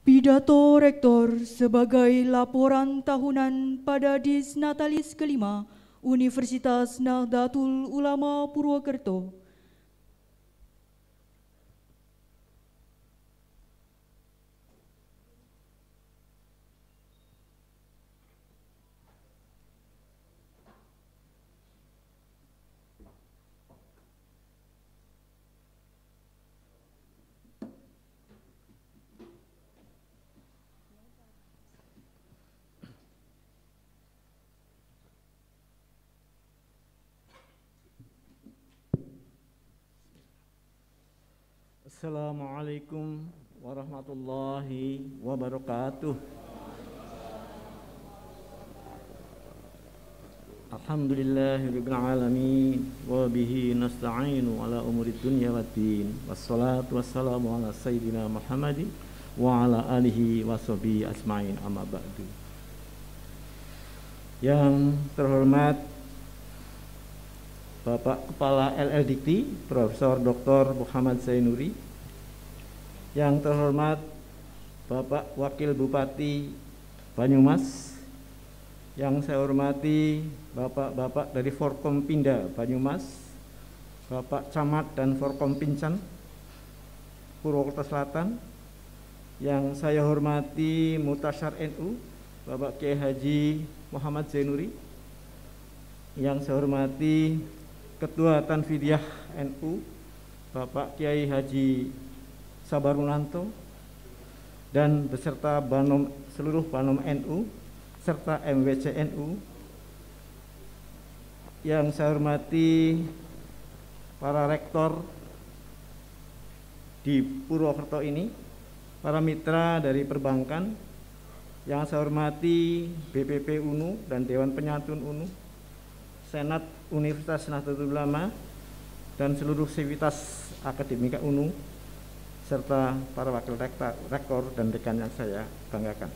Pidato Rektor sebagai laporan tahunan pada Disnatalis kelima Universitas Nahdlatul Ulama Purwokerto. Assalamualaikum warahmatullahi wabarakatuh. Alhamdulillahirabbil alamin wa bihi nasta'inu ala umuri dunya waddin. Wassalatu wassalamu ala sayyidina Muhammadin wa ala alihi washabihi asma'in, amma ba'du. Yang terhormat Bapak Kepala LL-Dikti Profesor Dr. Muhammad Zainuri, yang terhormat Bapak Wakil Bupati Banyumas, yang saya hormati Bapak-bapak dari Forkompinda Banyumas, Bapak Camat dan Forkompincan Purwokerto Selatan, yang saya hormati Mutasyar NU Bapak Kiai Haji Muhammad Zainuri, yang saya hormati Ketua Tanfidiyah NU Bapak Kiai Haji Sabarunanto, dan beserta seluruh Banom NU serta MWC NU, yang saya hormati para rektor di Purwokerto ini, para mitra dari perbankan, yang saya hormati BPP UNU dan Dewan Penyantun UNU, Senat Universitas Nahdlatul Ulama, dan seluruh sivitas akademika UNU, serta para wakil rektor dan dekan yang saya banggakan.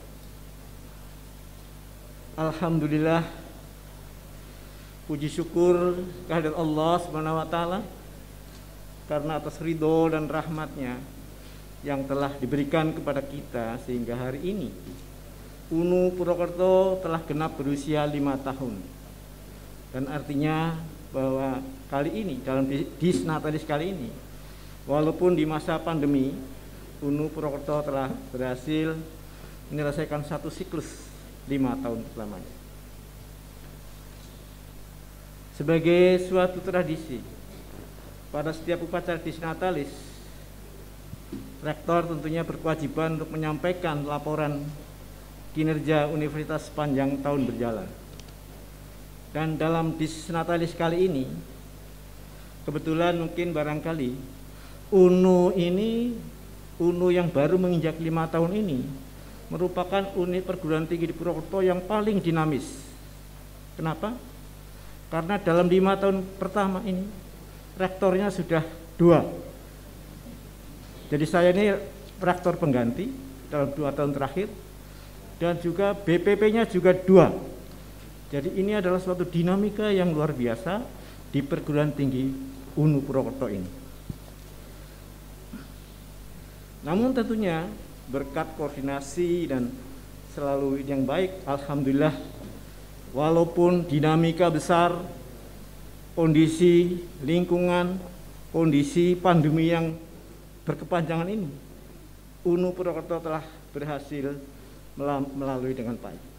Alhamdulillah, puji syukur kehadirat Allah Subhanahu wa taala karena atas ridho dan rahmatnya yang telah diberikan kepada kita sehingga hari ini UNU Purwokerto telah genap berusia 5 tahun. Dan artinya bahwa kali ini, dalam Disnatalis kali ini, walaupun di masa pandemi, UNU Purwokerto telah berhasil menyelesaikan satu siklus 5 tahun lamanya. Sebagai suatu tradisi, pada setiap upacara Disnatalis, Rektor tentunya berkewajiban untuk menyampaikan laporan kinerja universitas sepanjang tahun berjalan. Dan dalam Disnatalis kali ini, kebetulan mungkin barangkali UNU ini, UNU yang baru menginjak 5 tahun ini, merupakan unit perguruan tinggi di Purwokerto yang paling dinamis. Kenapa? Karena dalam 5 tahun pertama ini, rektornya sudah 2. Jadi saya ini rektor pengganti dalam 2 tahun terakhir, dan juga BPP-nya juga 2. Jadi ini adalah suatu dinamika yang luar biasa di perguruan tinggi UNU Purwokerto ini. Namun tentunya berkat koordinasi dan selalu yang baik, alhamdulillah, walaupun dinamika besar, kondisi lingkungan, kondisi pandemi yang berkepanjangan ini, UNU Purwokerto telah berhasil melalui dengan baik.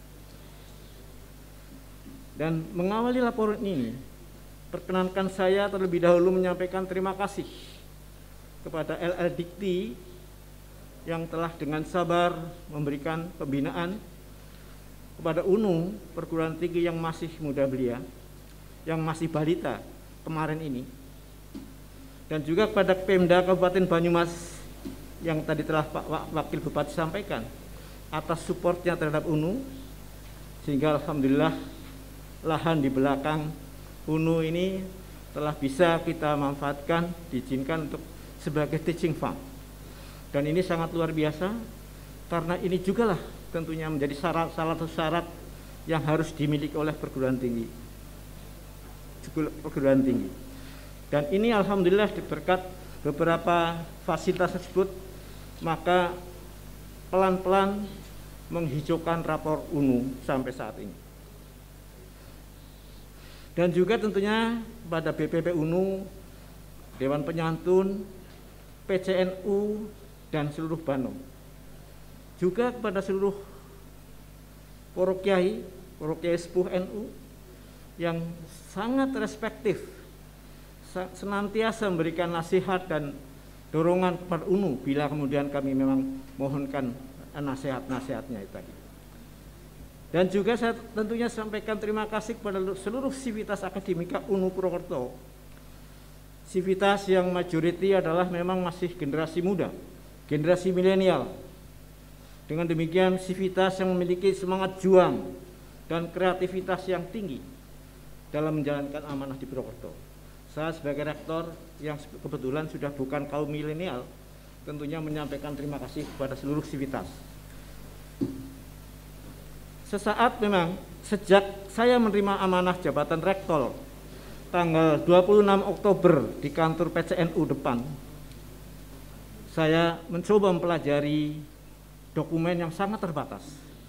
Dan mengawali laporan ini, perkenankan saya terlebih dahulu menyampaikan terima kasih kepada LL-Dikti yang telah dengan sabar memberikan pembinaan kepada UNU perguruan tinggi yang masih muda belia, yang masih balita kemarin ini, dan juga kepada Pemda Kabupaten Banyumas yang tadi telah Pak Wakil Bupati sampaikan atas supportnya terhadap UNU, sehingga alhamdulillah lahan di belakang UNU ini telah bisa kita manfaatkan, diizinkan untuk sebagai teaching farm. Dan ini sangat luar biasa karena ini juga lah tentunya menjadi salah satu syarat yang harus dimiliki oleh perguruan tinggi. Dan ini alhamdulillah berkat beberapa fasilitas tersebut, maka pelan-pelan menghijaukan rapor UNU sampai saat ini. Dan juga tentunya pada BPP UNU, Dewan Penyantun, PCNU, dan seluruh Banom. Juga kepada seluruh para kiai sepuh NU yang sangat respektif, senantiasa memberikan nasihat dan dorongan kepada UNU bila kemudian kami memang mohonkan nasihat-nasihatnya itu tadi. Dan juga saya tentunya sampaikan terima kasih kepada seluruh sivitas akademika UNU Purwokerto. Sivitas yang majoriti adalah memang masih generasi muda, generasi milenial. Dengan demikian sivitas yang memiliki semangat juang dan kreativitas yang tinggi dalam menjalankan amanah di Purwokerto. Saya sebagai rektor yang kebetulan sudah bukan kaum milenial, tentunya menyampaikan terima kasih kepada seluruh sivitas. Sesaat memang sejak saya menerima amanah jabatan rektor tanggal 26 Oktober di kantor PCNU depan, saya mencoba mempelajari dokumen yang sangat terbatas,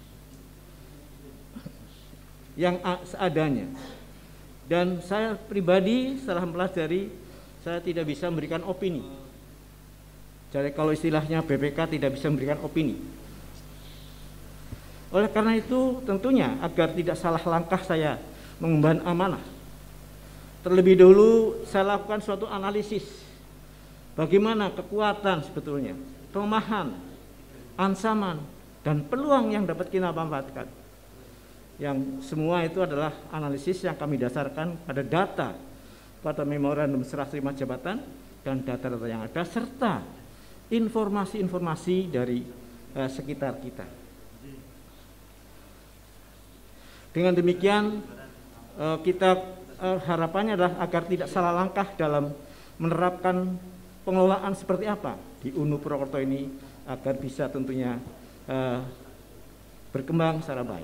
yang seadanya. Dan saya pribadi setelah mempelajari, saya tidak bisa memberikan opini. Jadi kalau istilahnya BPK tidak bisa memberikan opini. Oleh karena itu tentunya agar tidak salah langkah saya mengemban amanah, terlebih dahulu saya lakukan suatu analisis bagaimana kekuatan sebetulnya, kelemahan, ancaman, dan peluang yang dapat kita manfaatkan. Yang semua itu adalah analisis yang kami dasarkan pada data, pada memorandum serah terima jabatan dan data-data yang ada, serta informasi-informasi dari sekitar kita. Dengan demikian kita harapannya adalah agar tidak salah langkah dalam menerapkan pengelolaan seperti apa di UNU Purwokerto ini, agar bisa tentunya berkembang secara baik.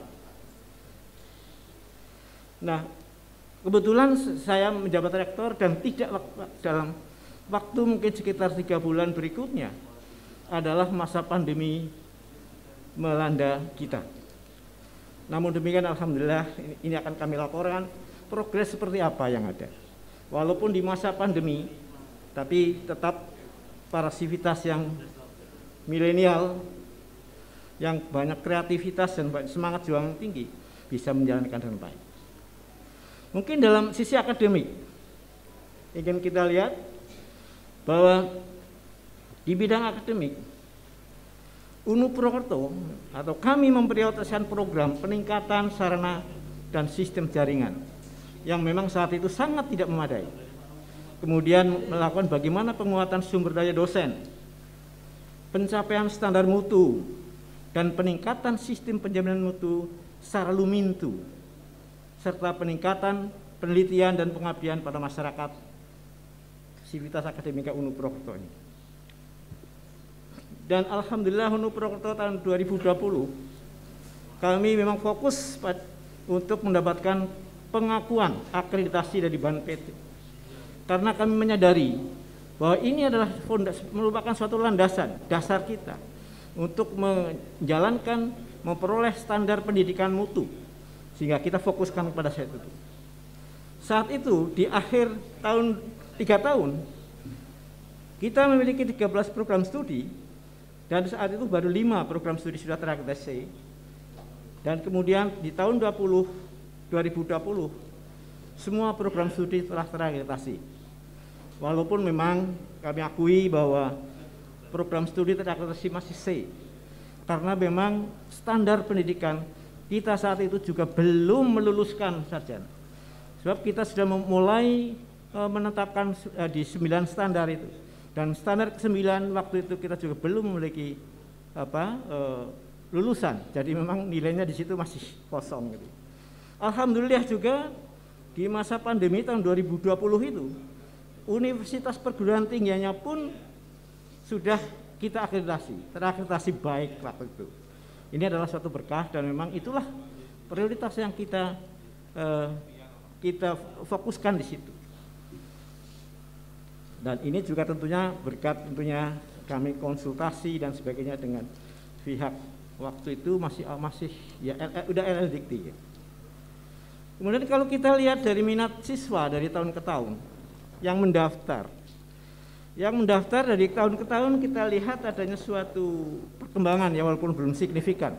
Nah, kebetulan saya menjabat rektor dan tidak dalam waktu mungkin sekitar 3 bulan berikutnya adalah masa pandemi melanda kita. Namun demikian alhamdulillah ini akan kami laporkan progres seperti apa yang ada. Walaupun di masa pandemi, tapi tetap para sivitas yang milenial, yang banyak kreativitas dan semangat juang tinggi bisa menjalankan dengan baik. Mungkin dalam sisi akademik ingin kita lihat bahwa di bidang akademik UNU Purwokerto atau kami memprioritaskan program peningkatan sarana dan sistem jaringan yang memang saat itu sangat tidak memadai. Kemudian melakukan bagaimana penguatan sumber daya dosen, pencapaian standar mutu, dan peningkatan sistem penjaminan mutu secara lumintu, serta peningkatan penelitian dan pengabdian pada masyarakat sivitas akademika UNU Purwokerto ini. Dan alhamdulillah UNU Purwokerto tahun 2020 kami memang fokus untuk mendapatkan pengakuan akreditasi dari BANPT, karena kami menyadari bahwa ini adalah merupakan suatu landasan dasar kita untuk menjalankan, memperoleh standar pendidikan mutu, sehingga kita fokuskan kepada saat itu. Saat itu di akhir tahun 3 tahun kita memiliki 13 program studi. Dan saat itu baru 5 program studi sudah terakreditasi. Dan kemudian di tahun 2020 semua program studi telah terakreditasi. Walaupun memang kami akui bahwa program studi terakreditasi masih C, karena memang standar pendidikan kita saat itu juga belum meluluskan sarjana. Sebab kita sudah mulai menetapkan di 9 standar itu. Dan standar ke-9 waktu itu kita juga belum memiliki lulusan. Jadi memang nilainya di situ masih kosong gitu. Alhamdulillah juga di masa pandemi tahun 2020 itu universitas perguruan tingginya pun sudah kita akreditasi, terakreditasi baik waktu itu. Ini adalah suatu berkah dan memang itulah prioritas yang kita fokuskan di situ. Dan ini juga tentunya berkat kami konsultasi dan sebagainya dengan pihak waktu itu masih ya udah LL Dikti ya. Kemudian kalau kita lihat dari minat siswa dari tahun ke tahun yang mendaftar dari tahun ke tahun, kita lihat adanya suatu perkembangan ya, walaupun belum signifikan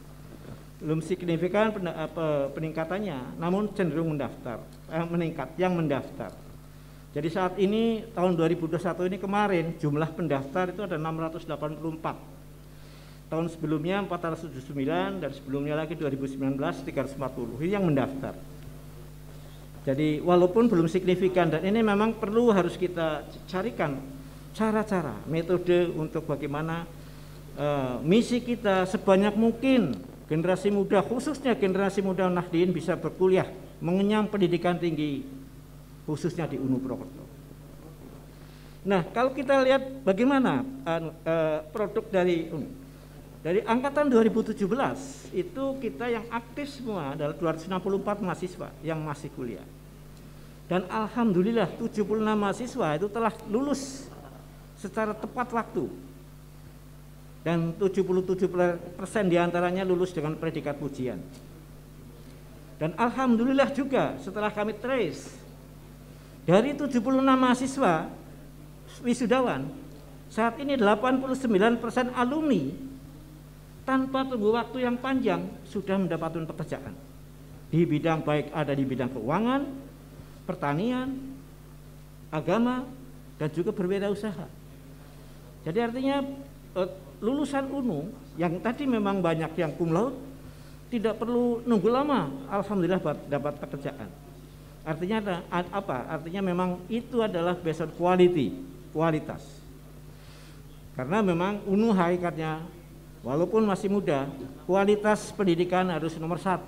peningkatannya, namun cenderung meningkat yang mendaftar. Jadi saat ini tahun 2021 ini kemarin jumlah pendaftar itu ada 684. Tahun sebelumnya 479 dan sebelumnya lagi 2019 340. Ini yang mendaftar. Jadi walaupun belum signifikan, dan ini memang harus kita carikan cara-cara, metode untuk bagaimana misi kita sebanyak mungkin generasi muda, khususnya generasi muda Nahdien bisa berkuliah, mengenyam pendidikan tinggi, khususnya di UNU Purwokerto. Nah, kalau kita lihat bagaimana produk dari UNU. Dari angkatan 2017 itu kita yang aktif semua adalah 264 mahasiswa yang masih kuliah. Dan alhamdulillah 76 mahasiswa itu telah lulus secara tepat waktu. Dan 77% diantaranya lulus dengan predikat pujian. Dan alhamdulillah juga setelah kami trace, dari 76 mahasiswa wisudawan, saat ini 89% alumni tanpa tunggu waktu yang panjang sudah mendapatkan pekerjaan di bidang, baik ada di bidang keuangan, pertanian, agama, dan juga berwirausaha. Jadi artinya lulusan UNU yang tadi memang banyak yang cum laude tidak perlu nunggu lama, alhamdulillah dapat pekerjaan. Artinya apa? Artinya memang itu adalah based on kualitas. Karena memang UNU hakikatnya walaupun masih muda, kualitas pendidikan harus nomor 1.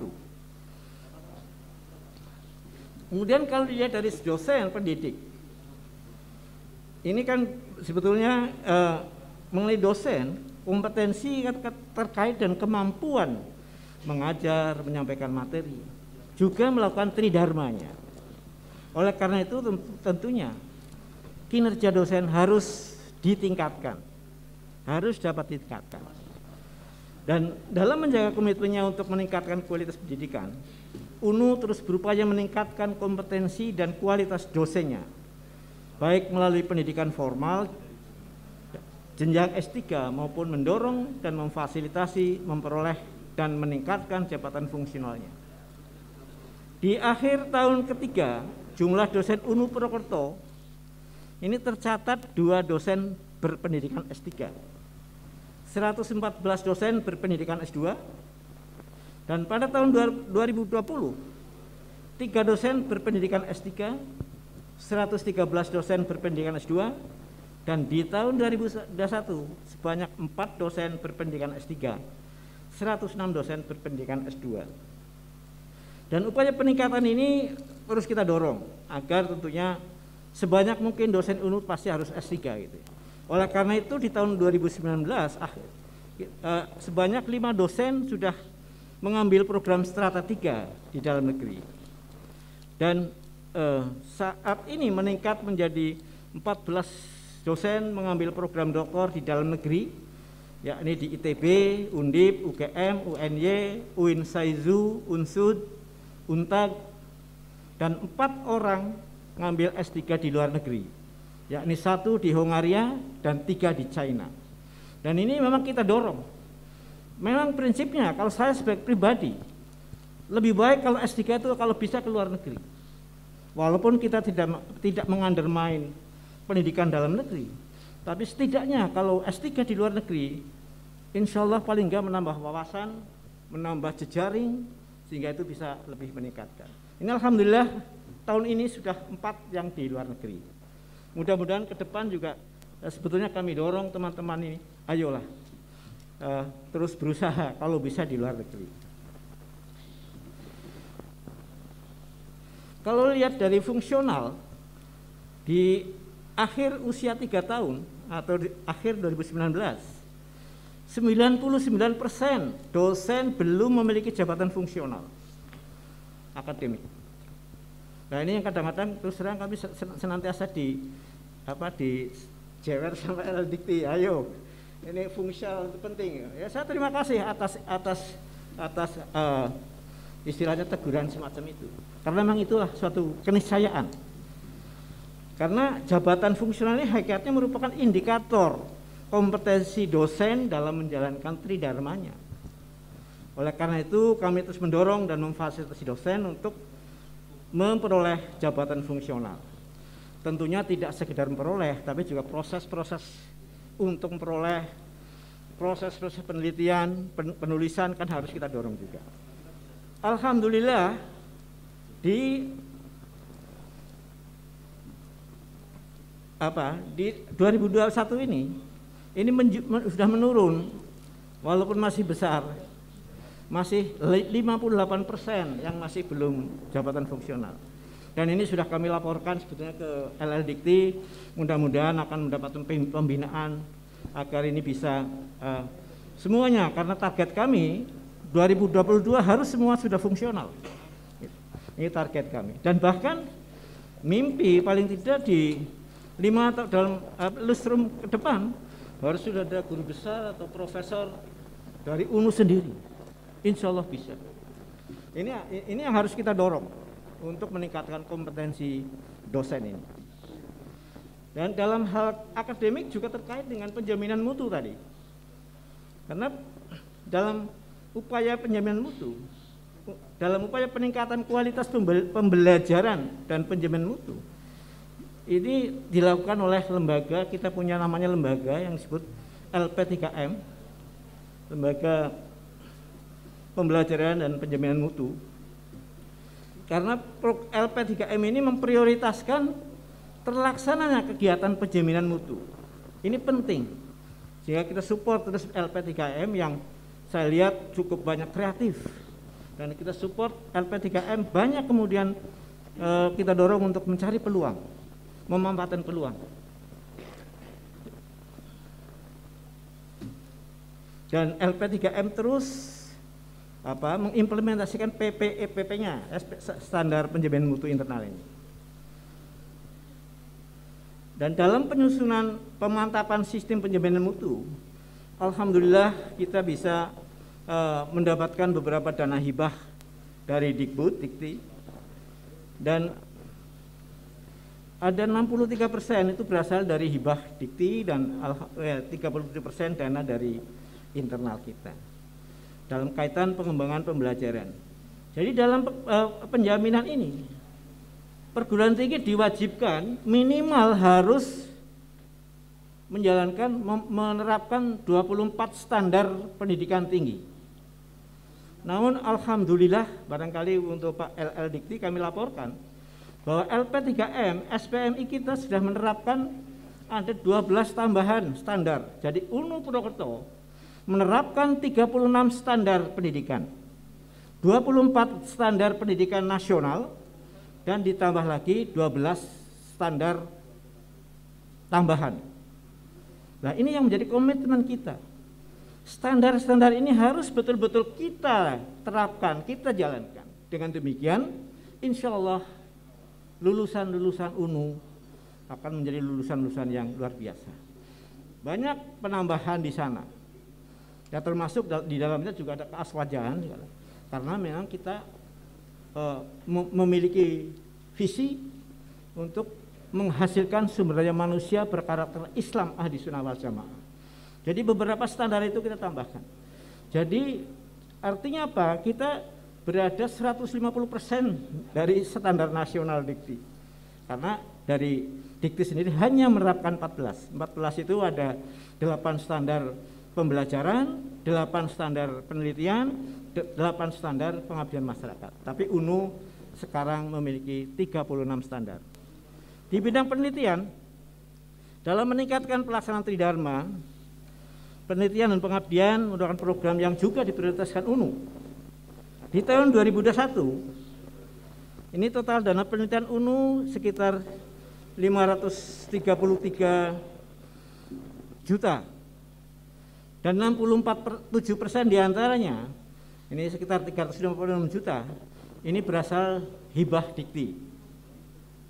Kemudian kalau dilihat dari dosen pendidik, ini kan sebetulnya mengenai dosen, kompetensi terkait dan kemampuan mengajar, menyampaikan materi, juga melakukan tridharmanya. Oleh karena itu tentunya kinerja dosen harus ditingkatkan, harus dapat ditingkatkan. Dan dalam menjaga komitmennya untuk meningkatkan kualitas pendidikan, UNU terus berupaya meningkatkan kompetensi dan kualitas dosennya, baik melalui pendidikan formal, jenjang S3 maupun mendorong dan memfasilitasi memperoleh dan meningkatkan jabatan fungsionalnya. Di akhir tahun ketiga, jumlah dosen UNU Purwokerto ini tercatat 2 dosen berpendidikan S3. 114 dosen berpendidikan S2, dan pada tahun 2020 3 dosen berpendidikan S3, 113 dosen berpendidikan S2, dan di tahun 2021 sebanyak 4 dosen berpendidikan S3, 106 dosen berpendidikan S2. Dan upaya peningkatan ini terus kita dorong agar tentunya sebanyak mungkin dosen UNU pasti harus S3 gitu. Oleh karena itu di tahun 2019 sebanyak 5 dosen sudah mengambil program strata 3 di dalam negeri. Dan saat ini meningkat menjadi 14 dosen mengambil program doktor di dalam negeri, yakni di ITB, Undip, UGM, UNY, UIN Saizu, Unsud, Untag, dan 4 orang mengambil S3 di luar negeri, yakni 1 di Hongaria dan 3 di China. Dan ini memang kita dorong. Memang prinsipnya kalau saya sebagai pribadi lebih baik kalau S3 itu kalau bisa ke luar negeri. Walaupun kita tidak mengundermine pendidikan dalam negeri, tapi setidaknya kalau S3 di luar negeri, insya Allah paling enggak menambah wawasan, menambah jejaring, sehingga itu bisa lebih meningkatkan. Ini alhamdulillah tahun ini sudah 4 yang di luar negeri. Mudah-mudahan ke depan juga sebetulnya kami dorong teman-teman ini, ayolah terus berusaha kalau bisa di luar negeri. Kalau lihat dari fungsional, di akhir usia 3 tahun atau di akhir 2019, 99% dosen belum memiliki jabatan fungsional akademik. Nah ini yang kadang-kadang terus terang kami senantiasa di jewer sama LL Dikti, ayo Ini fungsional itu penting. Ya, saya terima kasih atas istilahnya teguran semacam itu. Karena memang itulah suatu keniscayaan. Karena jabatan fungsional ini hakikatnya merupakan indikator kompetensi dosen dalam menjalankan tridharmanya. Oleh karena itu kami terus mendorong dan memfasilitasi dosen untuk memperoleh jabatan fungsional. Tentunya tidak sekedar memperoleh, tapi juga proses-proses untuk memperoleh, proses-proses penelitian, penulisan kan harus kita dorong juga. Alhamdulillah di 2021 ini sudah menurun, walaupun masih besar, masih 58% yang masih belum jabatan fungsional. Dan ini sudah kami laporkan sebetulnya ke LLDikti, mudah-mudahan akan mendapatkan pembinaan agar ini bisa semuanya, karena target kami 2022 harus semua sudah fungsional. Ini target kami. Dan bahkan mimpi paling tidak di 5 atau dalam lustrum ke depan harus sudah ada guru besar atau profesor dari UNU sendiri. Insya Allah bisa. Ini yang harus kita dorong untuk meningkatkan kompetensi dosen ini. Dan dalam hal akademik juga terkait dengan penjaminan mutu tadi. Karena dalam upaya penjaminan mutu, dalam upaya peningkatan kualitas pembelajaran dan penjaminan mutu, ini dilakukan oleh lembaga, kita punya namanya lembaga yang disebut LP3M, Lembaga Pembelajaran dan Penjaminan Mutu. Karena LP3M ini memprioritaskan terlaksananya kegiatan penjaminan mutu. Ini penting. Sehingga kita support terus LP3M yang saya lihat cukup banyak kreatif. Dan kita support LP3M banyak, kemudian kita dorong untuk mencari peluang, memanfaatkan peluang. Dan LP3M terus mengimplementasikan PPEPP-nya, standar penjaminan mutu internal ini. Dan dalam penyusunan pemantapan sistem penjaminan mutu, alhamdulillah kita bisa mendapatkan beberapa dana hibah dari Dikti, dan ada 63% itu berasal dari hibah Dikti dan 37% dana dari internal kita dalam kaitan pengembangan pembelajaran. Jadi dalam penjaminan ini, perguruan tinggi diwajibkan minimal harus menerapkan 24 standar pendidikan tinggi. Namun alhamdulillah, barangkali untuk Pak LLDikti kami laporkan bahwa LP3M, SPMI kita sudah menerapkan ada 12 tambahan standar. Jadi UNU Purwokerto menerapkan 36 standar pendidikan, 24 standar pendidikan nasional, dan ditambah lagi 12 standar tambahan. Nah, ini yang menjadi komitmen kita. Standar-standar ini harus betul-betul kita terapkan, kita jalankan. Dengan demikian, insya Allah lulusan-lulusan UNU akan menjadi lulusan-lulusan yang luar biasa. Banyak penambahan di sana. Ya, termasuk di dalamnya juga ada keaswajahan, karena memang kita memiliki visi untuk menghasilkan sumber daya manusia berkarakter Islam ahli sunnah wal jamaah. Jadi beberapa standar itu kita tambahkan. Jadi artinya apa? Kita berada 150% dari standar nasional Dikti. Karena dari Dikti sendiri hanya menerapkan 14. 14 itu ada 8 standar pembelajaran, 8 standar penelitian, 8 standar pengabdian masyarakat. Tapi UNU sekarang memiliki 36 standar. Di bidang penelitian, dalam meningkatkan pelaksanaan tridharma, penelitian dan pengabdian merupakan program yang juga diprioritaskan UNU. Di tahun 2021, ini total dana penelitian UNU sekitar 533 juta. Dan 64,7% diantaranya, ini sekitar 356 juta, ini berasal hibah Dikti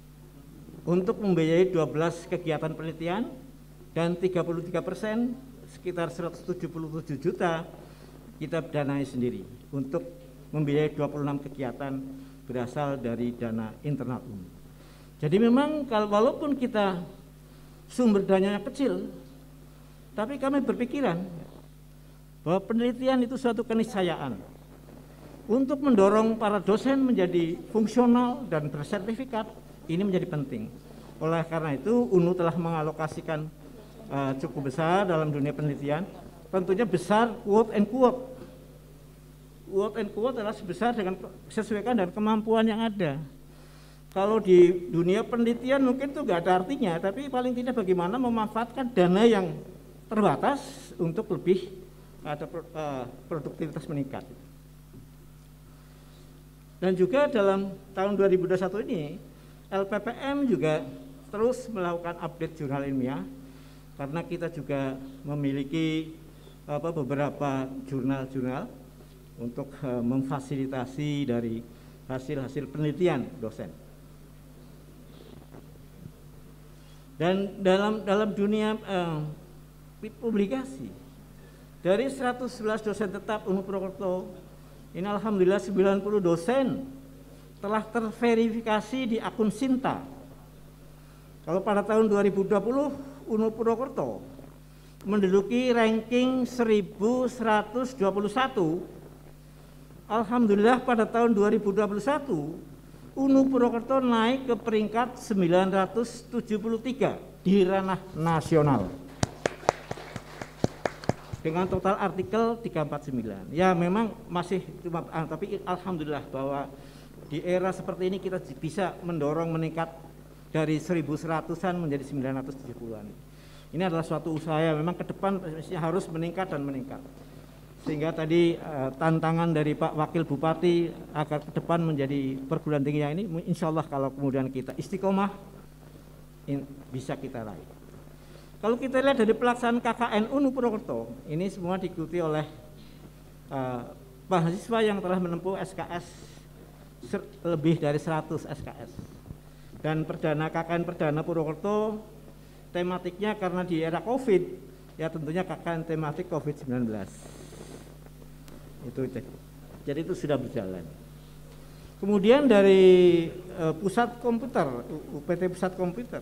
untuk membiayai 12 kegiatan penelitian, dan 33% sekitar 177 juta kita danai sendiri untuk membiayai 26 kegiatan berasal dari dana internal umum. Jadi memang walaupun kita sumber dananya kecil, tapi kami berpikiran bahwa penelitian itu suatu keniscayaan untuk mendorong para dosen menjadi fungsional dan bersertifikat. Ini menjadi penting. Oleh karena itu UNU telah mengalokasikan cukup besar dalam dunia penelitian, tentunya besar quote and quote adalah sebesar dengan sesuaikan dengan kemampuan yang ada. Kalau di dunia penelitian mungkin itu nggak ada artinya, tapi paling tidak bagaimana memanfaatkan dana yang terbatas untuk lebih ada produktivitas meningkat. Dan juga dalam tahun 2021 ini LPPM juga terus melakukan update jurnal ilmiah, karena kita juga memiliki beberapa jurnal-jurnal untuk memfasilitasi dari hasil-hasil penelitian dosen. Dan dalam dunia publikasi, dari 111 dosen tetap UNU Purwokerto, ini alhamdulillah 90 dosen telah terverifikasi di akun Sinta. Kalau pada tahun 2020 UNU Purwokerto menduduki ranking 1121, alhamdulillah pada tahun 2021 UNU Purwokerto naik ke peringkat 973 di ranah nasional dengan total artikel 349. Ya memang masih cuma, tapi alhamdulillah bahwa di era seperti ini kita bisa mendorong meningkat dari 1.100-an menjadi 970-an. Ini adalah suatu usaha yang memang ke depan harus meningkat dan meningkat. Sehingga tadi tantangan dari Pak Wakil Bupati agar ke depan menjadi perguruan tinggi yang ini, insya Allah kalau kemudian kita istiqomah bisa kita raih. Kalau kita lihat dari pelaksanaan KKN UNU Purwokerto, ini semua diikuti oleh mahasiswa yang telah menempuh SKS lebih dari 100 SKS. Dan KKN Perdana Purwokerto tematiknya karena di era COVID, ya tentunya KKN tematik COVID-19. Jadi itu sudah berjalan. Kemudian dari pusat komputer, UPT Pusat Komputer,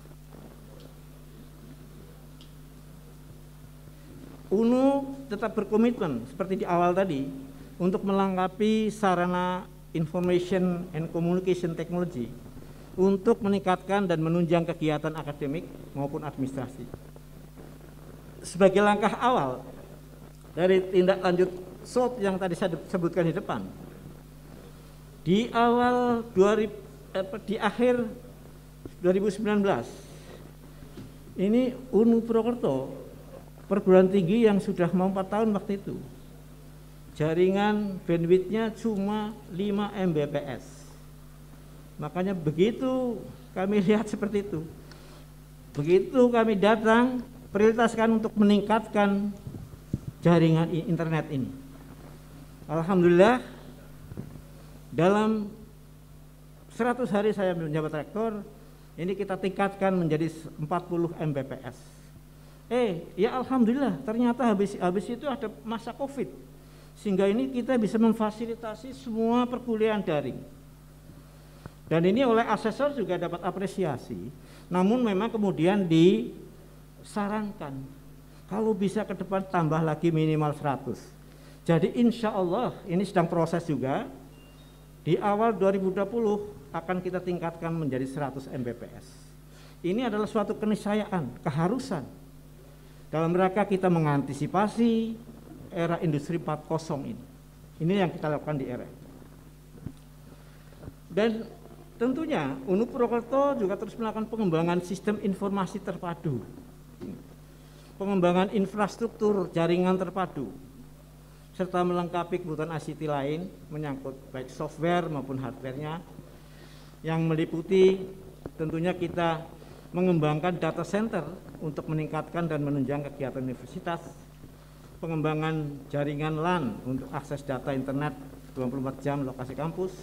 UNU tetap berkomitmen seperti di awal tadi untuk melengkapi sarana information and communication technology untuk meningkatkan dan menunjang kegiatan akademik maupun administrasi. Sebagai langkah awal dari tindak lanjut SWOT yang tadi saya sebutkan di depan, di akhir 2019 ini UNU Purwokerto perguruan tinggi yang sudah mau 4 tahun waktu itu, jaringan bandwidth-nya cuma 5 Mbps. Makanya begitu kami lihat seperti itu, begitu kami datang prioritaskan untuk meningkatkan jaringan internet ini. Alhamdulillah dalam 100 hari saya menjabat rektor, ini kita tingkatkan menjadi 40 Mbps. Ya alhamdulillah ternyata habis itu ada masa COVID, sehingga ini kita bisa memfasilitasi semua perkuliahan daring. Dan ini oleh asesor juga dapat apresiasi. Namun memang kemudian disarankan kalau bisa ke depan tambah lagi minimal 100. Jadi insya Allah ini sedang proses juga. Di awal 2020 akan kita tingkatkan menjadi 100 Mbps. Ini adalah suatu keniscayaan, keharusan dalam rangka kita mengantisipasi era industri 4.0 ini. Ini yang kita lakukan di era. Dan tentunya UNU Purwokerto juga terus melakukan pengembangan sistem informasi terpadu, pengembangan infrastruktur jaringan terpadu, serta melengkapi kebutuhan ICT lain menyangkut baik software maupun hardware-nya, yang meliputi tentunya kita mengembangkan data center untuk meningkatkan dan menunjang kegiatan universitas, pengembangan jaringan LAN untuk akses data internet 24 jam lokasi kampus,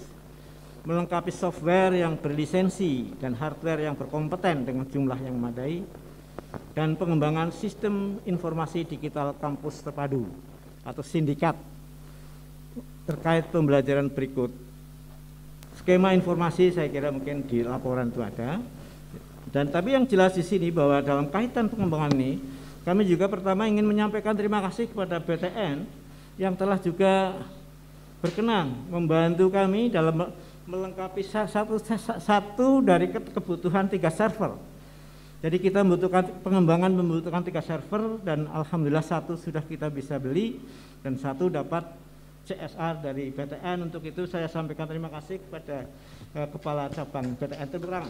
melengkapi software yang berlisensi dan hardware yang berkompeten dengan jumlah yang memadai, dan pengembangan sistem informasi digital kampus terpadu atau sindikat terkait pembelajaran berikut. Skema informasi saya kira mungkin di laporan itu ada. Dan tapi yang jelas di sini bahwa dalam kaitan pengembangan ini, kami juga pertama ingin menyampaikan terima kasih kepada BTN yang telah juga berkenan membantu kami dalam melengkapi satu dari kebutuhan 3 server. Jadi kita membutuhkan 3 server dan alhamdulillah 1 sudah kita bisa beli dan 1 dapat CSR dari BTN. Untuk itu saya sampaikan terima kasih kepada Kepala Cabang BTN. Tepuk tangan.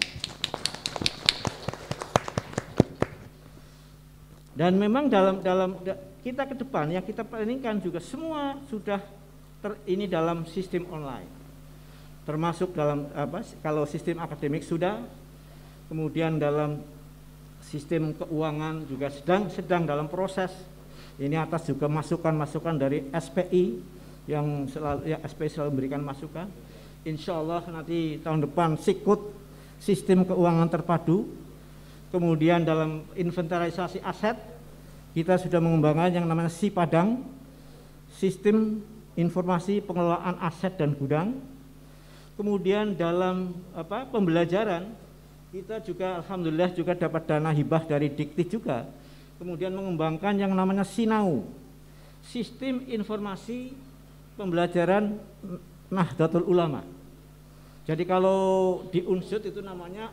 Dan memang dalam kita ke depan yang kita planningkan juga semua sudah ini dalam sistem online. Termasuk dalam kalau sistem akademik sudah, kemudian dalam sistem keuangan juga sedang dalam proses. Ini atas juga masukan-masukan dari SPI yang SPI selalu memberikan masukan. Insya Allah nanti tahun depan sikut sistem keuangan terpadu. Kemudian dalam inventarisasi aset kita sudah mengembangkan yang namanya SIPADANG, sistem informasi pengelolaan aset dan gudang. Kemudian dalam pembelajaran kita juga alhamdulillah juga dapat dana hibah dari Dikti juga. Kemudian mengembangkan yang namanya SINAU, sistem informasi pembelajaran Nahdlatul Ulama. Jadi kalau di Unsud itu namanya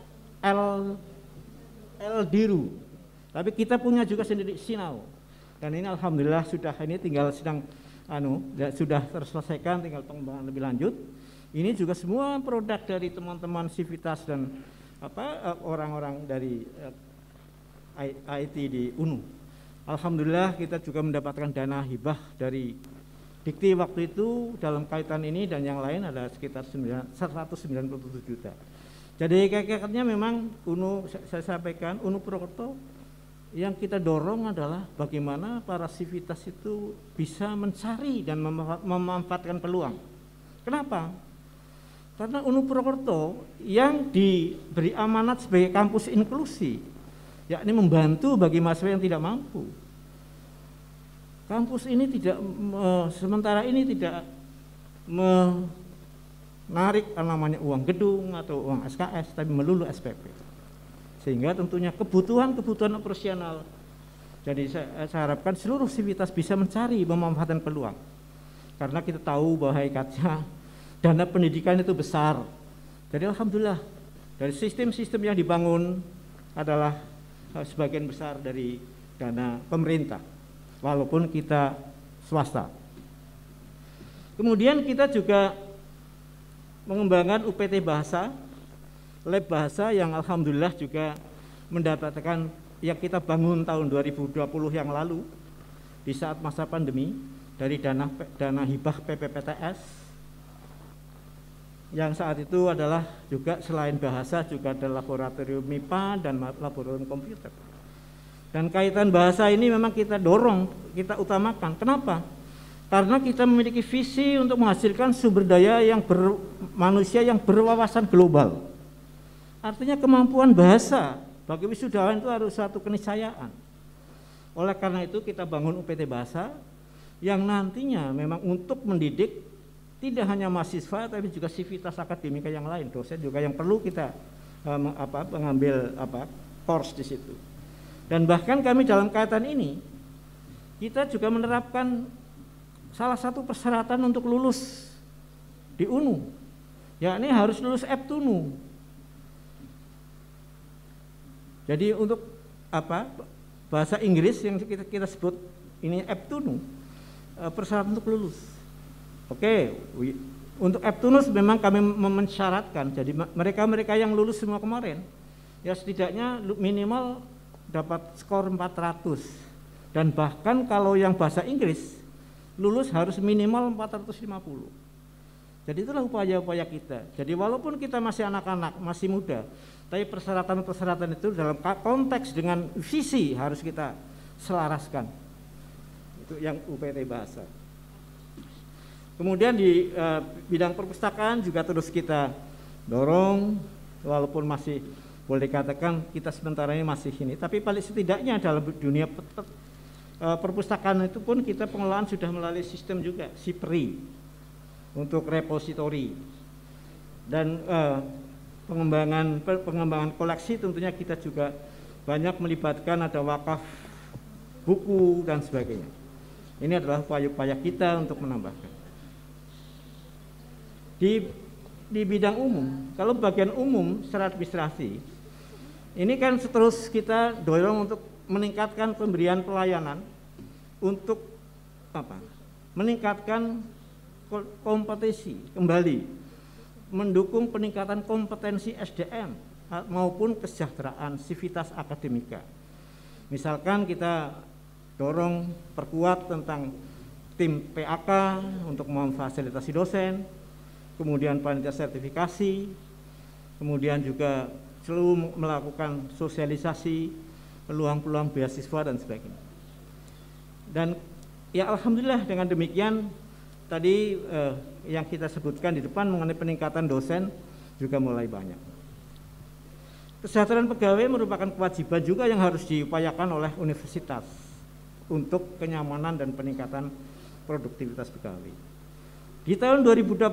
LDIRU. Tapi kita punya juga sendiri SINAU. Dan ini alhamdulillah sudah tinggal sudah terselesaikan, tinggal pengembangan lebih lanjut. Ini juga semua produk dari teman-teman Sivitas dan orang-orang dari IT di UNU. Alhamdulillah kita juga mendapatkan dana hibah dari Dikti waktu itu dalam kaitan ini dan yang lain ada sekitar 197 juta. Jadi kayaknya memang UNU, saya sampaikan UNU Purwokerto yang kita dorong adalah bagaimana para sivitas itu bisa mencari dan memanfaatkan peluang. Kenapa? Karena UNU Purwokerto yang diberi amanat sebagai kampus inklusi, yakni membantu bagi mahasiswa yang tidak mampu. Kampus ini sementara ini tidak menarik namanya uang gedung atau uang SKS, tapi melulu SPP. Sehingga tentunya kebutuhan operasional. Jadi saya harapkan seluruh sivitas bisa mencari, memanfaatkan peluang. Karena kita tahu bahwa hakikatnya dana pendidikan itu besar. Jadi alhamdulillah dari sistem-sistem yang dibangun adalah sebagian besar dari dana pemerintah. Walaupun kita swasta. Kemudian kita juga mengembangkan UPT Bahasa, lab bahasa yang alhamdulillah juga mendapatkan yang kita bangun tahun 2020 yang lalu di saat masa pandemi dari dana hibah PPPTS yang saat itu adalah juga selain bahasa juga ada laboratorium MIPA dan laboratorium komputer. Dan kaitan bahasa ini memang kita dorong, kita utamakan. Kenapa? Karena kita memiliki visi untuk menghasilkan sumber daya manusia yang berwawasan global. Artinya kemampuan bahasa bagi wisudawan itu harus satu keniscayaan. Oleh karena itu kita bangun UPT Bahasa yang nantinya memang untuk mendidik tidak hanya mahasiswa tapi juga sivitas akademika yang lain, dosen juga yang perlu kita mengambil course di situ. Dan bahkan kami dalam kaitan ini kita juga menerapkan salah satu persyaratan untuk lulus di UNU, yakni harus lulus EBTUNU. Jadi untuk bahasa Inggris yang kita sebut ini EBTUNU, persyaratan untuk lulus. Oke, untuk EBTUNU memang kami mensyaratkan. Jadi mereka yang lulus semua kemarin, ya setidaknya minimal dapat skor 400 dan bahkan kalau yang bahasa Inggris lulus harus minimal 450. Jadi itulah upaya-upaya kita. Jadi walaupun kita masih anak-anak, masih muda, tapi persyaratan-persyaratan itu dalam konteks dengan visi harus kita selaraskan. Itu yang UPT Bahasa. Kemudian di bidang perpustakaan juga terus kita dorong walaupun masih boleh dikatakan kita sementara ini masih ini, tapi paling setidaknya dalam dunia perpustakaan itu pun kita pengelolaan sudah melalui sistem juga SIPRI untuk repositori, dan pengembangan koleksi tentunya kita juga banyak melibatkan ada wakaf buku dan sebagainya. Ini adalah upaya-upaya kita untuk menambahkan. Di bidang umum, kalau bagian umum secara administrasi, ini kan terus kita dorong untuk meningkatkan pemberian pelayanan untuk meningkatkan kompetensi kembali, mendukung peningkatan kompetensi SDM maupun kesejahteraan sivitas akademika. Misalkan kita dorong perkuat tentang tim PAK untuk memfasilitasi dosen, kemudian panitia sertifikasi, kemudian juga selalu melakukan sosialisasi peluang-peluang beasiswa dan sebagainya. Dan ya alhamdulillah dengan demikian tadi yang kita sebutkan di depan mengenai peningkatan dosen juga mulai banyak. Kesejahteraan pegawai merupakan kewajiban juga yang harus diupayakan oleh universitas untuk kenyamanan dan peningkatan produktivitas pegawai. Di tahun 2020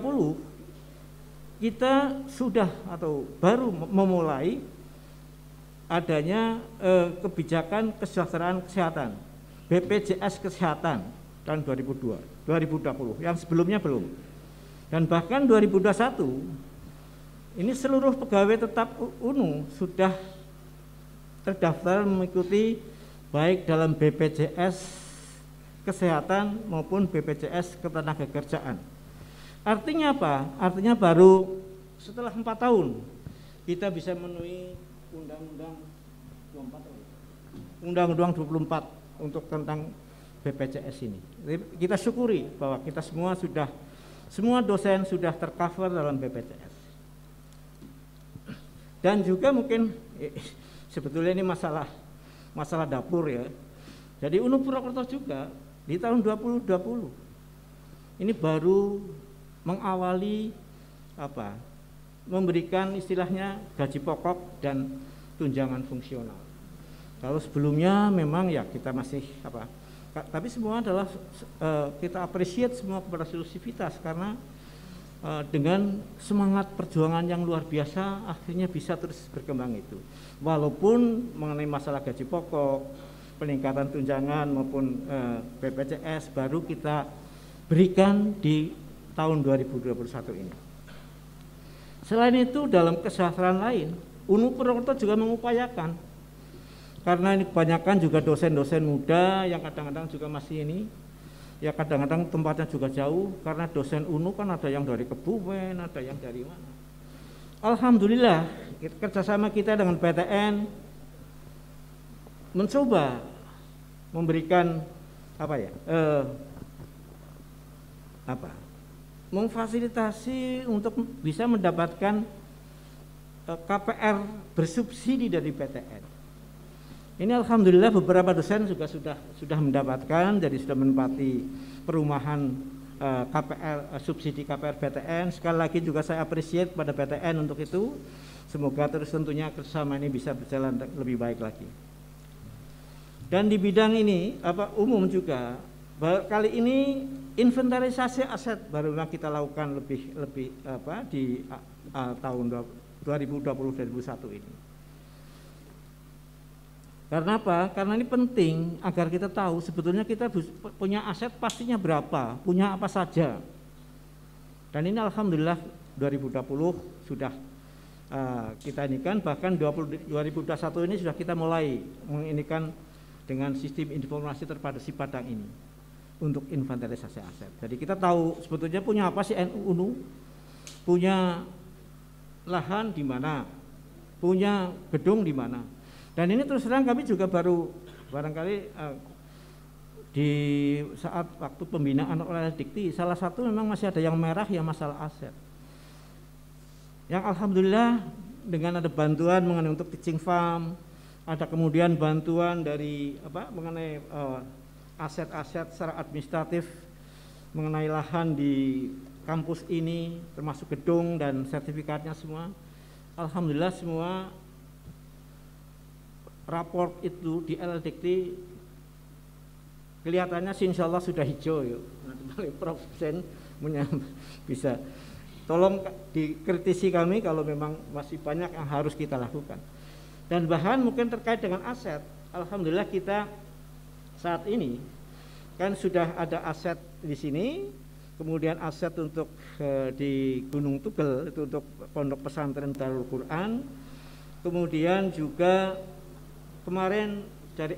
kita sudah atau baru memulai adanya kebijakan kesejahteraan kesehatan, BPJS Kesehatan tahun 2020, yang sebelumnya belum. Dan bahkan 2021 ini seluruh pegawai tetap UNU sudah terdaftar mengikuti baik dalam BPJS Kesehatan maupun BPJS Ketenagakerjaan. Artinya apa? Artinya baru setelah 4 tahun kita bisa memenuhi Undang-Undang 24 untuk tentang BPJS ini. Kita syukuri bahwa kita semua dosen sudah tercover dalam BPJS. Dan juga mungkin sebetulnya ini masalah dapur ya. Jadi UNU Purwokerto juga di tahun 2020 ini baru mengawali memberikan istilahnya gaji pokok dan tunjangan fungsional. Kalau sebelumnya memang ya kita masih tapi semua adalah kita appreciate semua kepada seluruh sivitas karena dengan semangat perjuangan yang luar biasa akhirnya bisa terus berkembang itu. Walaupun mengenai masalah gaji pokok, peningkatan tunjangan maupun BPJS baru kita berikan di tahun 2021 ini. Selain itu dalam kesejahteraan lain, UNU Purwokerto juga mengupayakan karena ini kebanyakan juga dosen-dosen muda yang kadang-kadang juga masih ini ya kadang-kadang tempatnya juga jauh karena dosen UNU kan ada yang dari Kebumen, ada yang dari mana. Alhamdulillah kerjasama kita dengan PTN mencoba memberikan memfasilitasi untuk bisa mendapatkan KPR bersubsidi dari PTN. Ini alhamdulillah beberapa dosen juga sudah mendapatkan, jadi sudah menempati perumahan KPR subsidi KPR PTN. Sekali lagi juga saya appreciate pada PTN untuk itu. Semoga terus tentunya kerjasama ini bisa berjalan lebih baik lagi. Dan di bidang ini umum juga kali ini inventarisasi aset baru kita lakukan lebih di tahun 2020-2021 ini. Karena apa? Karena ini penting agar kita tahu sebetulnya kita punya aset pastinya berapa, punya apa saja. Dan ini alhamdulillah 2020 sudah kita inikan, bahkan 2021 ini sudah kita mulai menginikan dengan sistem informasi terpadu Sipadang ini untuk inventarisasi aset. Jadi kita tahu sebetulnya punya apa sih UNU, punya lahan di mana, punya gedung di mana. Dan ini terus terang kami juga baru barangkali di saat waktu pembinaan oleh Dikti, salah satu memang masih ada yang merah yang masalah aset. Yang alhamdulillah dengan ada bantuan mengenai untuk teaching farm, ada kemudian bantuan dari mengenai aset-aset secara administratif mengenai lahan di kampus ini termasuk gedung dan sertifikatnya semua. Alhamdulillah semua raport itu di LLDikti kelihatannya sih insya Allah sudah hijau yuk. Nanti Prof. Sen bisa tolong dikritisi kami kalau memang masih banyak yang harus kita lakukan. Dan bahkan mungkin terkait dengan aset, alhamdulillah kita saat ini kan sudah ada aset di sini, kemudian aset untuk di Gunung Tugel itu untuk Pondok Pesantren Darul Quran, kemudian juga kemarin dari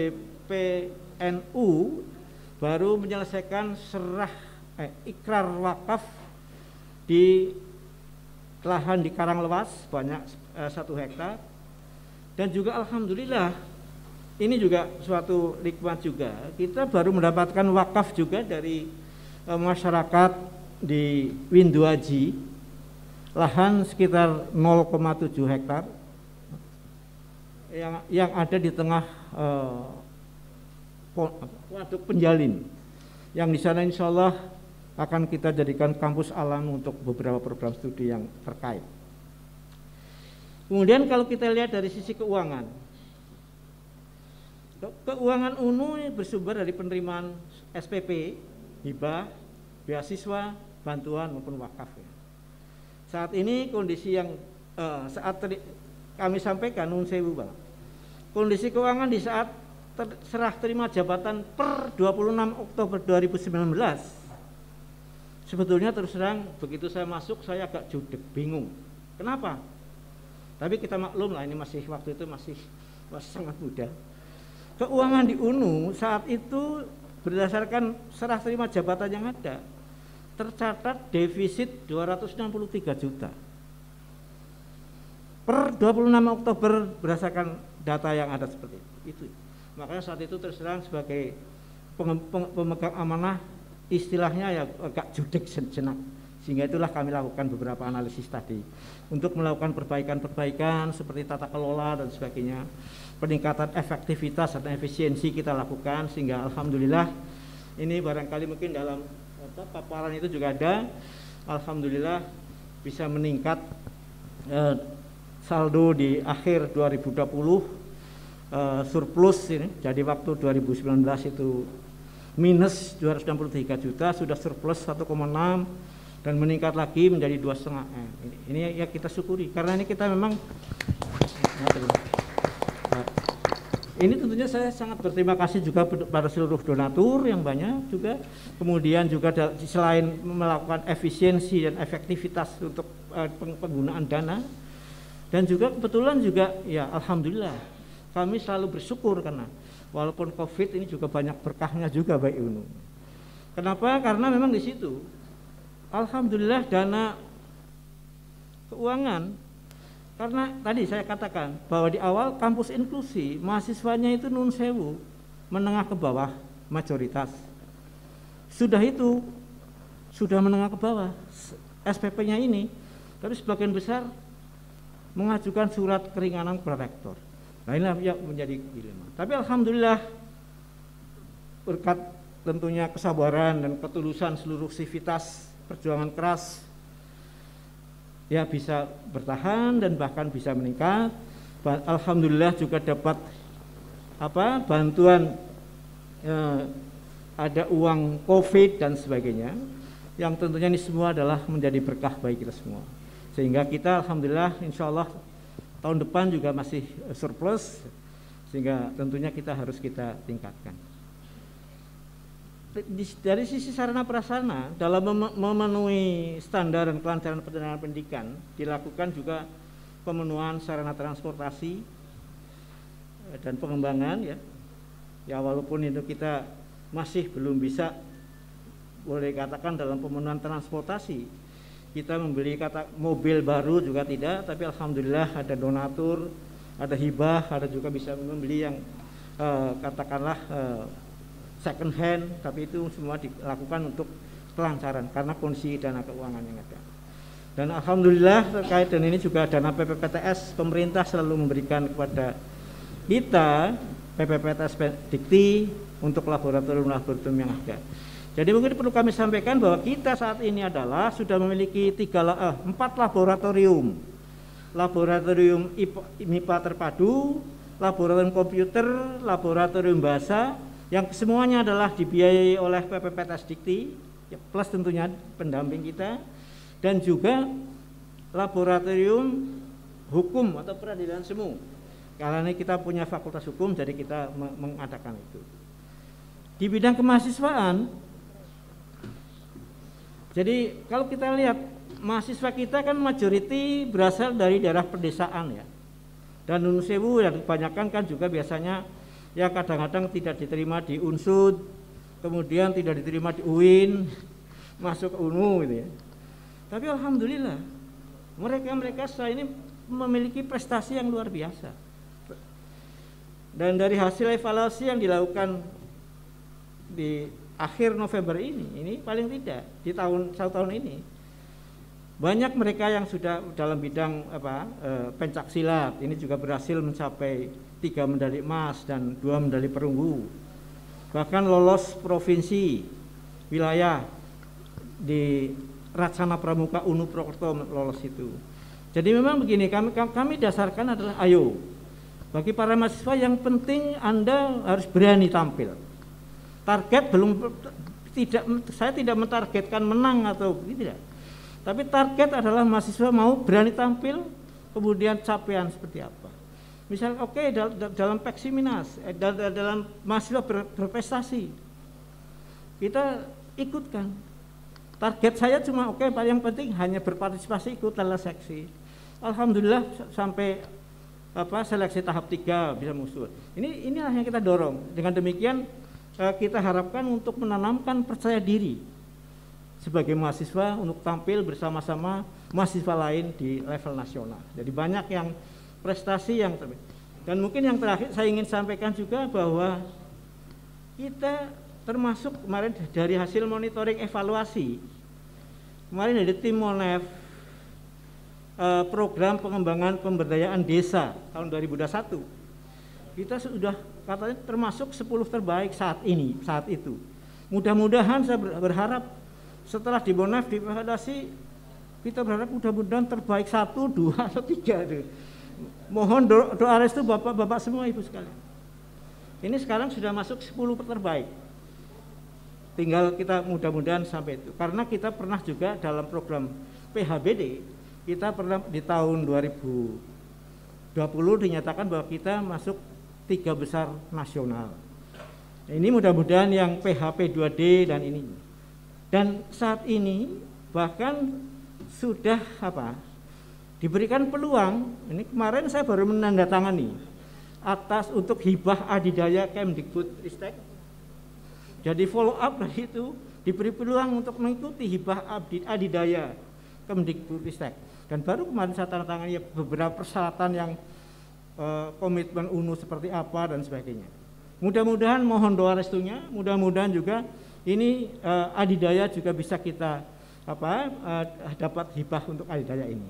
LWPNU baru menyelesaikan ikrar wakaf di lahan di Karanglewas banyak 1 hektar, dan juga alhamdulillah ini juga suatu nikmat juga, kita baru mendapatkan wakaf juga dari masyarakat di Winduaji, lahan sekitar 0,7 hektar yang ada di tengah Waduk Penjalin, yang di sana insya Allah akan kita jadikan kampus alam untuk beberapa program studi yang terkait. Kemudian kalau kita lihat dari sisi keuangan, keuangan UNU bersumber dari penerimaan SPP, hibah, beasiswa, bantuan maupun wakaf. Saat ini kondisi yang kami sampaikan, nun sewu Bang, kondisi keuangan di saat serah terima jabatan per 26 Oktober 2019, sebetulnya terus terang begitu saya masuk saya agak judek, bingung. Kenapa? Tapi kita maklum lah, ini waktu itu masih sangat muda. Keuangan di UNU saat itu berdasarkan serah terima jabatan yang ada tercatat defisit 263 juta per 26 Oktober berdasarkan data yang ada seperti itu. Makanya saat itu terus terang sebagai pemegang amanah istilahnya ya agak judek sejenak, sehingga itulah kami lakukan beberapa analisis tadi untuk melakukan perbaikan-perbaikan seperti tata kelola dan sebagainya, peningkatan efektivitas dan efisiensi kita lakukan, sehingga alhamdulillah ini barangkali mungkin dalam paparan itu juga ada, alhamdulillah bisa meningkat saldo di akhir 2020 surplus ini. Jadi waktu 2019 itu minus 263 juta, sudah surplus 1,6 dan meningkat lagi menjadi 2,5 M. Ini ya kita syukuri, karena ini kita memang ini tentunya saya sangat berterima kasih juga pada seluruh donatur yang banyak juga, kemudian juga selain melakukan efisiensi dan efektivitas untuk penggunaan dana, dan juga kebetulan juga ya alhamdulillah kami selalu bersyukur karena walaupun COVID ini juga banyak berkahnya juga bagi UNU. Kenapa? Karena memang di situ alhamdulillah dana keuangan, karena tadi saya katakan bahwa di awal kampus inklusi mahasiswanya itu nun sewu, menengah ke bawah mayoritas. Sudah itu sudah menengah ke bawah SPP-nya ini, tapi sebagian besar mengajukan surat keringanan kepada rektor. Nah inilah yang menjadi dilema. Tapi alhamdulillah berkat tentunya kesabaran dan ketulusan seluruh sivitas perjuangan keras, ya bisa bertahan dan bahkan bisa meningkat. Alhamdulillah juga dapat bantuan, ada uang COVID dan sebagainya, yang tentunya ini semua adalah menjadi berkah bagi kita semua, sehingga kita alhamdulillah insya Allah tahun depan juga masih surplus, sehingga tentunya kita harus kita tingkatkan. Dari sisi sarana prasarana dalam memenuhi standar dan kelancaran penyelenggaraan pendidikan, dilakukan juga pemenuhan sarana transportasi dan pengembangan ya walaupun itu kita masih belum bisa boleh katakan dalam pemenuhan transportasi, kita membeli mobil baru juga tidak, tapi alhamdulillah ada donatur, ada hibah, ada juga bisa membeli yang katakanlah second hand, tapi itu semua dilakukan untuk kelancaran karena kondisi dana keuangan yang ada. Dan alhamdulillah terkait dengan ini juga dana PPPTS pemerintah selalu memberikan kepada kita PPPTS Dikti untuk laboratorium yang ada. Jadi mungkin perlu kami sampaikan bahwa kita saat ini adalah sudah memiliki 4 laboratorium MIPA terpadu, laboratorium komputer, laboratorium bahasa, yang semuanya adalah dibiayai oleh PPPTS Dikti, plus tentunya pendamping kita, dan juga laboratorium hukum atau peradilan semu. Karena ini kita punya fakultas hukum, jadi kita mengadakan itu. Di bidang kemahasiswaan, jadi kalau kita lihat mahasiswa kita kan majority berasal dari daerah pedesaan ya. Dan Nun Sewu yang kebanyakan kan juga biasanya ya kadang-kadang tidak diterima di Unsud, kemudian tidak diterima di UIN, masuk ke UNU gitu ya. Tapi alhamdulillah mereka setelah ini memiliki prestasi yang luar biasa. Dan dari hasil evaluasi yang dilakukan di akhir November ini paling tidak di satu tahun ini banyak mereka yang sudah dalam bidang pencak silat ini juga berhasil mencapai 3 medali emas dan 2 medali perunggu, bahkan lolos provinsi wilayah di Racana Pramuka UNU Prokerto lolos itu. Jadi memang begini, kami dasarkan adalah ayo bagi para mahasiswa yang penting Anda harus berani tampil. Target saya tidak mentargetkan menang atau tidak. Tapi target adalah mahasiswa mau berani tampil, kemudian capaian seperti apa. Misalnya dalam Peksiminas, dalam mahasiswa berprestasi, kita ikutkan. Target saya cuma yang penting hanya berpartisipasi ikut dalam seksi. Alhamdulillah sampai seleksi tahap 3 bisa muncul. Inilah yang kita dorong. Dengan demikian kita harapkan untuk menanamkan percaya diri sebagai mahasiswa untuk tampil bersama-sama mahasiswa lain di level nasional. Jadi banyak yang prestasi yang terbaik. Dan mungkin yang terakhir saya ingin sampaikan juga bahwa kita termasuk kemarin dari hasil monitoring evaluasi, kemarin dari tim Monef program pengembangan pemberdayaan desa tahun 2021, kita sudah katanya termasuk 10 terbaik saat itu. Mudah-mudahan saya berharap setelah di Monef dievaluasi, kita berharap mudah-mudahan terbaik 1, 2, atau 3. Mohon doa restu bapak-bapak semua, ibu sekalian. Ini sekarang sudah masuk 10 terbaik. Tinggal kita mudah-mudahan sampai itu. Karena kita pernah juga dalam program PHBD, kita pernah di tahun 2020 dinyatakan bahwa kita masuk 3 besar nasional. Ini mudah-mudahan yang PHP 2D dan ini. Dan saat ini bahkan sudah diberikan peluang. Ini kemarin saya baru menandatangani atas untuk hibah adidaya Kemdikbudristek. Jadi follow up dari itu diberi peluang untuk mengikuti hibah adidaya Kemdikbudristek. Dan baru kemarin saya tanda tangan beberapa persyaratan yang komitmen UNU seperti apa dan sebagainya. Mudah-mudahan mohon doa restunya, mudah-mudahan juga ini adidaya juga bisa kita dapat hibah untuk adidaya ini.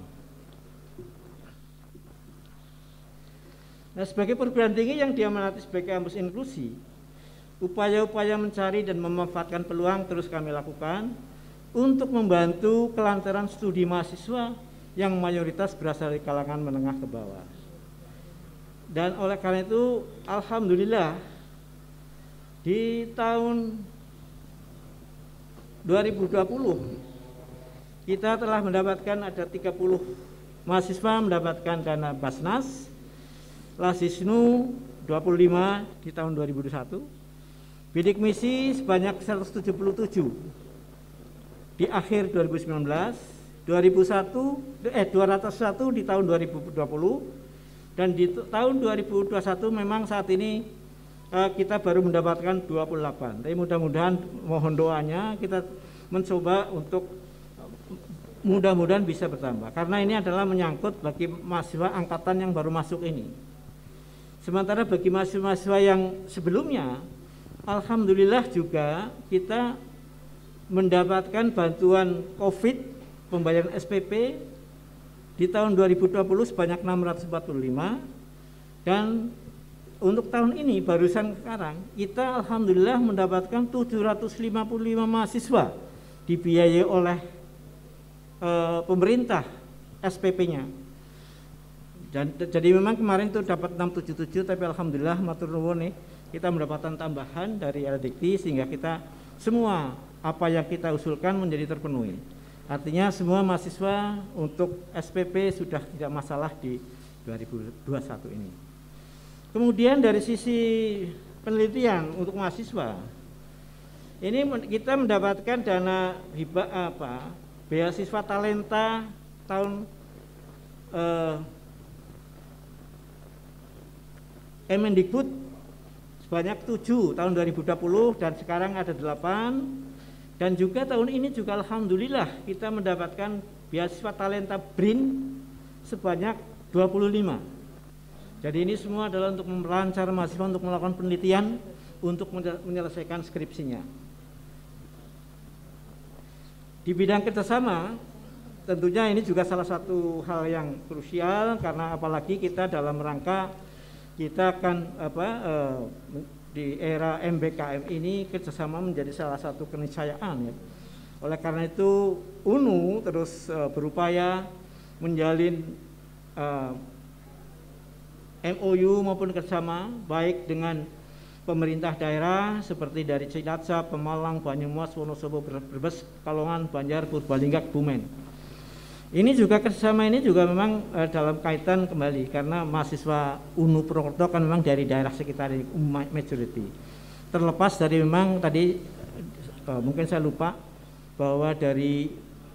Nah, sebagai perguruan tinggi yang diamanati sebagai kampus inklusi, upaya-upaya mencari dan memanfaatkan peluang terus kami lakukan untuk membantu kelancaran studi mahasiswa yang mayoritas berasal dari kalangan menengah ke bawah. Dan oleh karena itu, alhamdulillah di tahun 2020 kita telah mendapatkan ada 30 mahasiswa mendapatkan dana Basnas, Lasisnu 25 di tahun 2021, bidik misi sebanyak 177 di akhir 2019, 201 di tahun 2020, dan di tahun 2021 memang saat ini kita baru mendapatkan 28. Tapi mudah-mudahan mohon doanya kita mencoba untuk mudah-mudahan bisa bertambah. Karena ini adalah menyangkut bagi mahasiswa angkatan yang baru masuk ini. Sementara bagi mahasiswa yang sebelumnya, alhamdulillah juga kita mendapatkan bantuan COVID pembayaran SPP di tahun 2020 sebanyak 645, dan untuk tahun ini barusan sekarang kita alhamdulillah mendapatkan 755 mahasiswa dibiayai oleh pemerintah SPP-nya. Dan jadi memang kemarin itu dapat 677, tapi alhamdulillah matur nuwun nih, kita mendapatkan tambahan dari LDikti sehingga kita semua apa yang kita usulkan menjadi terpenuhi. Artinya semua mahasiswa untuk SPP sudah tidak masalah di 2021 ini. Kemudian dari sisi penelitian untuk mahasiswa, ini kita mendapatkan dana hibah beasiswa talenta tahun Kemendikbud sebanyak 7 tahun 2020 dan sekarang ada 8, dan juga tahun ini juga alhamdulillah kita mendapatkan beasiswa talenta BRIN sebanyak 25. Jadi ini semua adalah untuk melancar mahasiswa untuk melakukan penelitian untuk menyelesaikan skripsinya. Di bidang kerjasama tentunya ini juga salah satu hal yang krusial, karena apalagi kita dalam rangka kita akan di era MBKM ini kerjasama menjadi salah satu keniscayaan ya. Oleh karena itu UNU terus berupaya menjalin MOU maupun kerjasama baik dengan pemerintah daerah seperti dari Cilacap, Pemalang, Banyumas, Wonosobo, Brebes, Kalongan, Banjar, Purbalingga, Kebumen. Ini juga kerjasama ini juga memang dalam kaitan kembali karena mahasiswa UNU Purwokerto kan memang dari daerah sekitar majority. Terlepas dari memang tadi mungkin saya lupa bahwa dari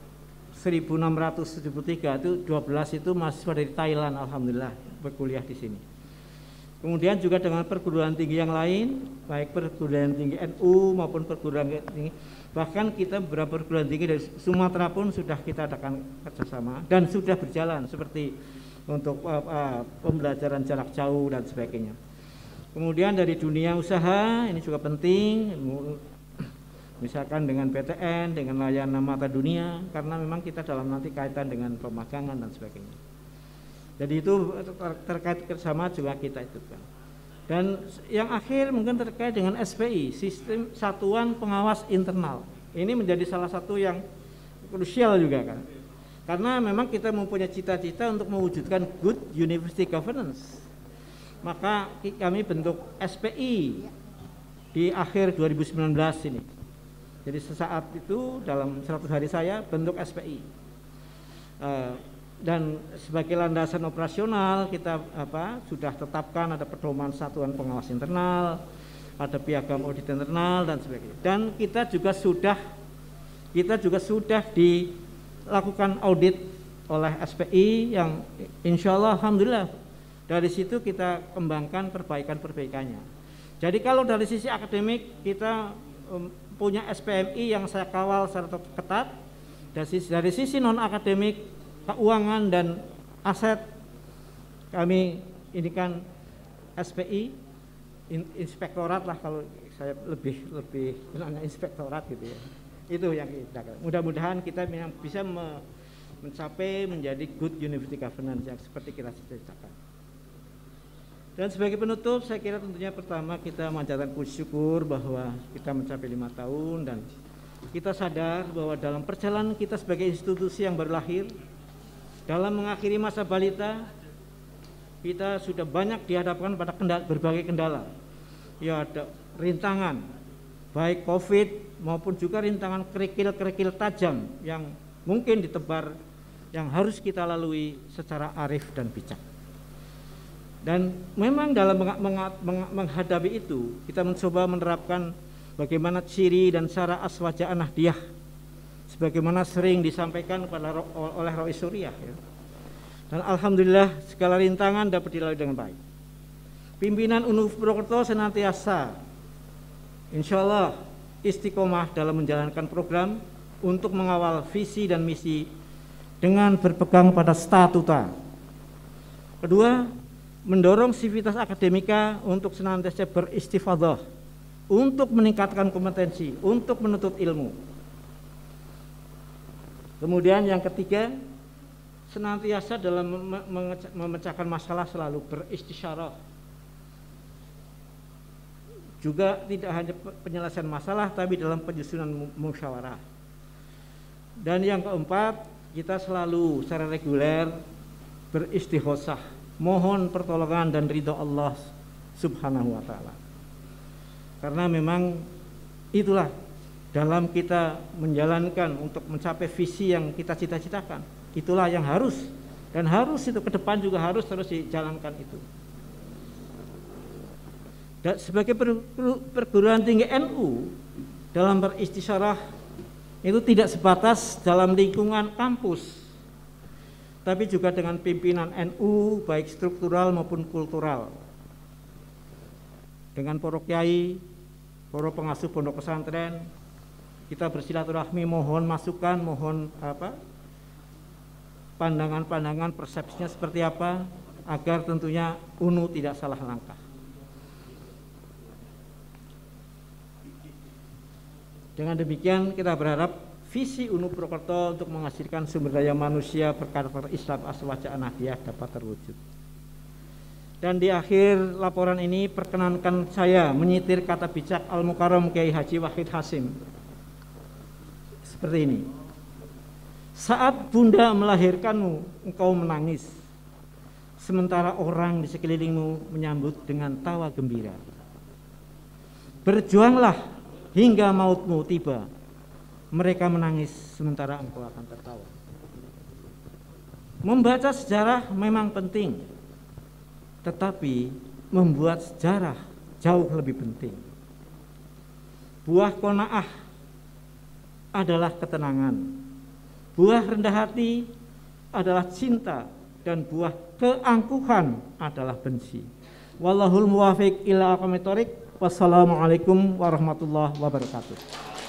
1673 itu 12 itu mahasiswa dari Thailand, alhamdulillah berkuliah di sini. Kemudian juga dengan perguruan tinggi yang lain, baik perguruan tinggi NU maupun perguruan tinggi, bahkan kita beberapa perguruan tinggi dari Sumatera pun sudah kita adakan kerjasama dan sudah berjalan seperti untuk pembelajaran jarak jauh dan sebagainya. Kemudian dari dunia usaha ini juga penting, misalkan dengan PTN, dengan layanan mata dunia, karena memang kita dalam nanti kaitan dengan pemagangan dan sebagainya. Jadi itu terkait kerjasama juga kita itu kan. Dan yang akhir mungkin terkait dengan SPI, Sistem Satuan Pengawas Internal. Ini menjadi salah satu yang krusial juga kan. Karena memang kita mempunyai cita-cita untuk mewujudkan good university governance. Maka kami bentuk SPI di akhir 2019 ini. Jadi sesaat itu dalam 100 hari saya bentuk SPI. Dan sebagai landasan operasional kita sudah tetapkan ada pedoman satuan pengawas internal, ada piagam audit internal dan sebagainya. Dan kita juga sudah dilakukan audit oleh SPI yang insya Allah alhamdulillah dari situ kita kembangkan perbaikan-perbaikannya. Jadi kalau dari sisi akademik kita punya SPMI yang saya kawal secara ketat, dari sisi non akademik keuangan dan aset kami ini kan SPI inspektorat lah, kalau saya lebih bilangnya inspektorat gitu ya. Itu yang kita mudah-mudahan kita bisa mencapai menjadi good university governance yang seperti kita cita-citakan. Dan sebagai penutup saya kira tentunya pertama kita mengucapkan puji syukur bahwa kita mencapai 5 tahun dan kita sadar bahwa dalam perjalanan kita sebagai institusi yang baru lahir, dalam mengakhiri masa balita, kita sudah banyak dihadapkan pada berbagai kendala. Ya ada rintangan, baik COVID maupun juga rintangan kerikil-kerikil tajam yang mungkin ditebar, yang harus kita lalui secara arif dan bijak. Dan memang dalam menghadapi itu, kita mencoba menerapkan bagaimana ciri dan cara aswaja anahdiyah sebagaimana sering disampaikan oleh Rois Suriah ya. Dan alhamdulillah segala rintangan dapat dilalui dengan baik. Pimpinan UNU Purwokerto senantiasa insya Allah istiqomah dalam menjalankan program untuk mengawal visi dan misi dengan berpegang pada statuta. Kedua, mendorong sivitas akademika untuk senantiasa beristifadhah, untuk meningkatkan kompetensi, untuk menuntut ilmu. Kemudian yang ketiga, senantiasa dalam memecahkan masalah selalu beristisyarah. Juga tidak hanya penyelesaian masalah, tapi dalam penyusunan musyawarah. Dan yang keempat, kita selalu secara reguler beristighosah, mohon pertolongan dan ridho Allah Subhanahu wa Ta'ala. Karena memang itulah dalam kita menjalankan untuk mencapai visi yang kita cita-citakan, itulah yang harus itu ke depan juga harus terus dijalankan itu. Dan sebagai perguruan tinggi NU dalam beristisyarah itu tidak sebatas dalam lingkungan kampus, tapi juga dengan pimpinan NU baik struktural maupun kultural, dengan para kiai, para pengasuh pondok pesantren. Kita bersilaturahmi, mohon masukan, mohon pandangan-pandangan, persepsinya seperti apa, agar tentunya UNU tidak salah langkah. Dengan demikian kita berharap visi UNU Purwokerto untuk menghasilkan sumber daya manusia berkarakter Islam Aswaja Nahdiyah dapat terwujud. Dan di akhir laporan ini perkenankan saya menyitir kata bijak Al-Mukarram Kiai Haji Wahid Hasim seperti ini. Saat bunda melahirkanmu, engkau menangis, sementara orang di sekelilingmu menyambut dengan tawa gembira. Berjuanglah hingga mautmu tiba, mereka menangis sementara engkau akan tertawa. Membaca sejarah memang penting, tetapi membuat sejarah jauh lebih penting. Buah qanaah adalah ketenangan, buah rendah hati adalah cinta, dan buah keangkuhan adalah benci. Wallahul muwafiq ila aqwamit thoriq. Wassalamualaikum warahmatullahi wabarakatuh.